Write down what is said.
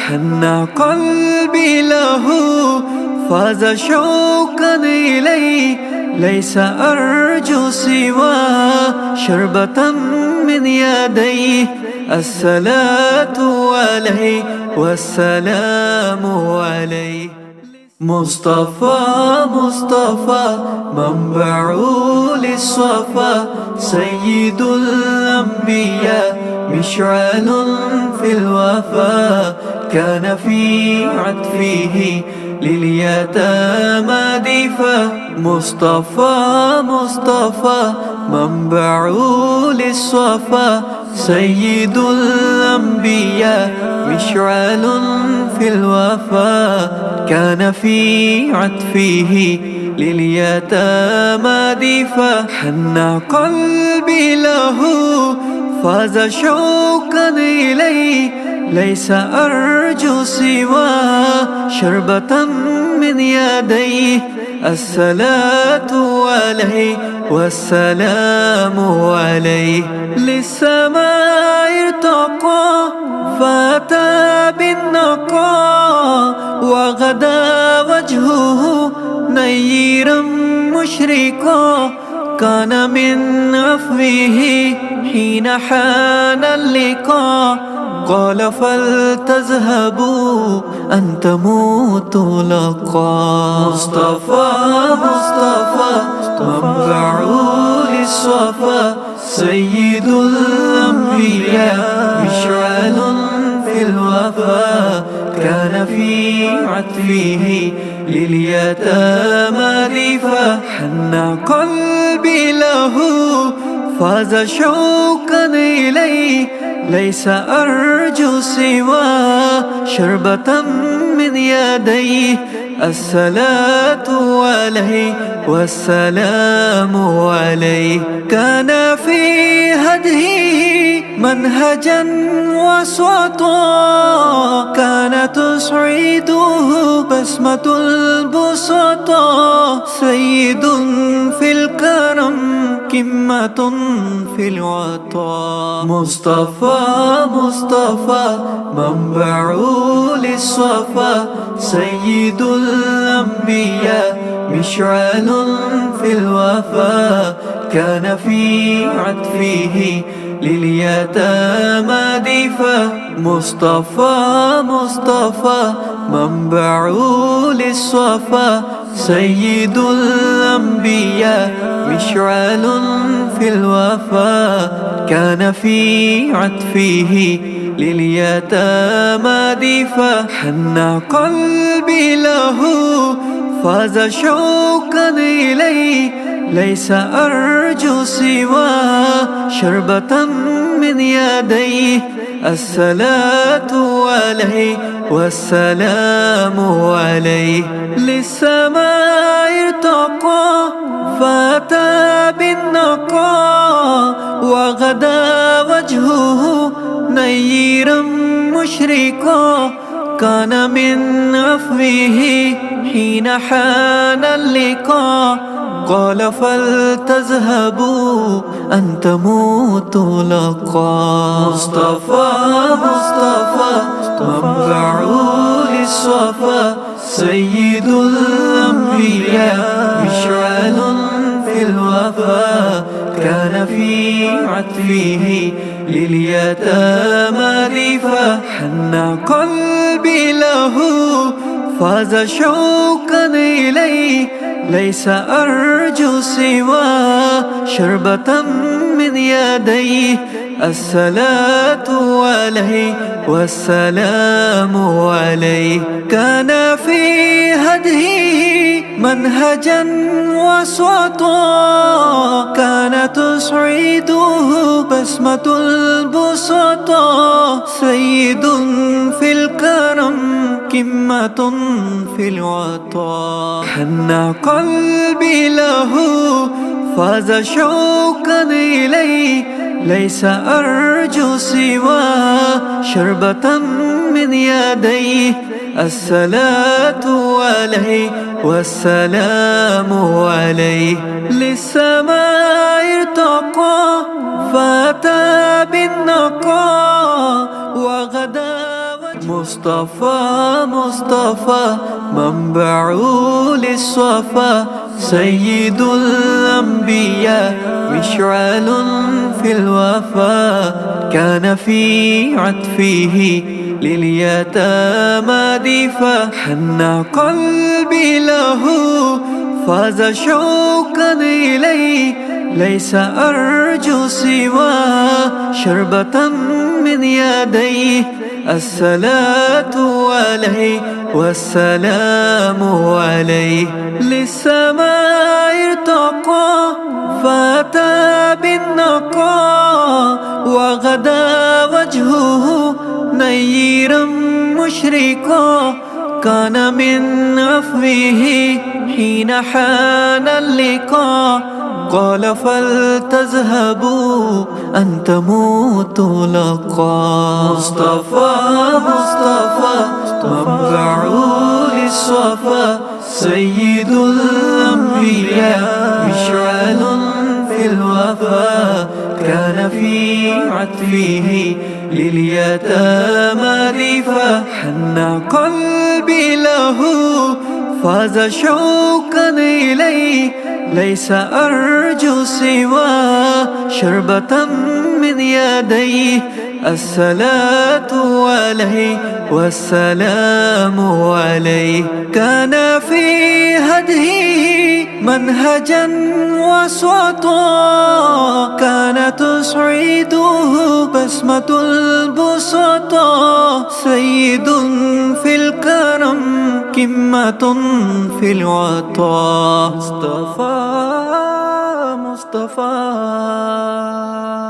حن قلبي له فاز شوقا إليه، ليس أرجو سوى شربة من يديه. الصلاة عليه والسلام عليه. مصطفى مصطفى منبع للصفا، سيد الأنبياء مشعل في الوفا، كان في عطفه لليتامى دفا. مصطفى مصطفى منبع للصفا، سيد الأنبياء مشعل في الوفا، كان في عطفه لليتامى دفا. حن قلبي له فاز شوقا إليه، ليس أرجو سوى شربة من يديه. الصلاة عليه والسلام عليه. للسماء ارتقى فأتى بالنقاء، وغدا وجهه نيرا مشرقا، كان من عفوه حين حان اللقاء. قال فلتذهبوا أن تموتوا لقا. مصطفى مصطفى منبع للصفا، سيد الأنبياء مشعل في الوفا، كان في عطفه لليتامى دفا. حن قلبي له فاز شوقا إليه، ليس أرجو سوى شربة من يديه. الصلاة عليه والسلام عليه. كان في هديه منهجا وسطا، كان تسعده بسمة البسطاء، سيد في الكرم قمة في العطاء. مصطفى مصطفى منبع للصفا، سيد الأنبياء مشعل في الوفا، كان في عطفه لليتامى دفا. مصطفى مصطفى منبع للصفا، سيد الأنبياء مشعل في الوفا، كان في عطفه لليتامى دفا. حن قلبي له فاز شوقا إليه، ليس أرجو سوى شربة من يديه. الصلاة عليه والسلام عليه. للسماء ارتقى فأتى بالنقاء، وغدا وجهه نيرا مشرقا، كان من عفوه حين حان اللقاء. قال فلتذهبوا أن تموتوا لقا. مصطفى مصطفى منبع للصفا، سيد الأنبياء مشعل في الوفا، كان في عطفه لليتامى دفا. حن قلبي له فاز شوقا إليه، ليس أرجو سوى شربة من يديه. الصلاة عليه والسلام عليه. كان في هديه منهجا وسطا، كان تسعده بسمة البسطاء، سيد في الكرم قمة في العطاء. حن قلبي له فاز شوقا إليه، ليس أرجو سوى شربة من يديه. الصلاة عليه والسلام عليه. للسماء ارتقى فأتى بالنقاء، وغدا مصطفى مصطفى منبع للصفا، سيد الأنبياء مشعل في الوفا، كان في عطفه لليتامى دفا، حن قلبي له فاز شوقا إليه، ليس أرجو سوى شربة من يديه، الصلاة عليه والسلام عليه، للسماء ارتقى فأتى بالنقاء، وغدا وجهه نيرا مشرقا، كان من عفوه حين حان اللقاء، قال فلتذهبوا أن تموتوا لقا. مصطفى مصطفى منبع للصفا، سيد الأنبياء مشعل في الوفا، كان في عطفه لليتامى دفا، حن قلبي له فاز شوقا إليه، ليس أرجو سوى شربة من يديه، الصلاة عليه والسلام عليه، كان في هديه منهجا وسطا، كان تسعده بسمة البسطاء، سيد في الكرم قمة في العطاء. مصطفى مصطفى